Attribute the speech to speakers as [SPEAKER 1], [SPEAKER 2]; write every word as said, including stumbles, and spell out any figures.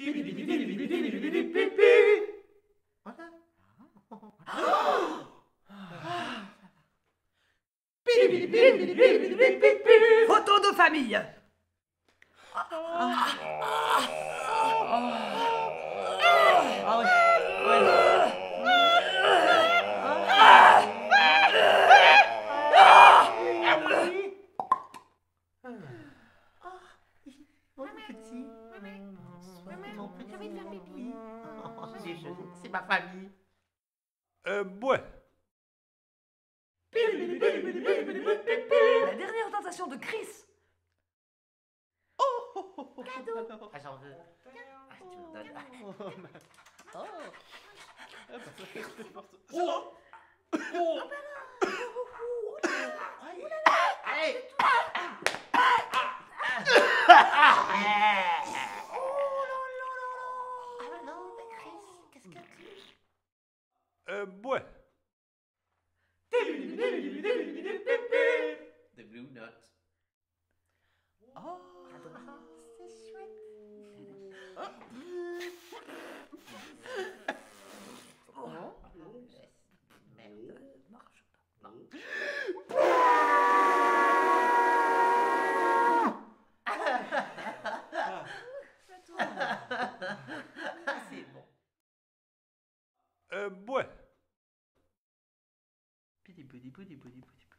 [SPEAKER 1] Photo de famille.
[SPEAKER 2] C'est ma famille.
[SPEAKER 3] Euh, bois.
[SPEAKER 1] La dernière tentation de Chris.
[SPEAKER 2] Cadeau. Ah, j'en veux. Ah, tu me donnes. Oh. Oh. Oh. Allez.
[SPEAKER 3] Euh, bois.
[SPEAKER 2] The Blue Note. Oh, c'est chouette. Oh. Merde, marche pas. Non. C'est bon.
[SPEAKER 3] Euh, bois.
[SPEAKER 2] Pidi, pidi, pidi, pidi, pidi.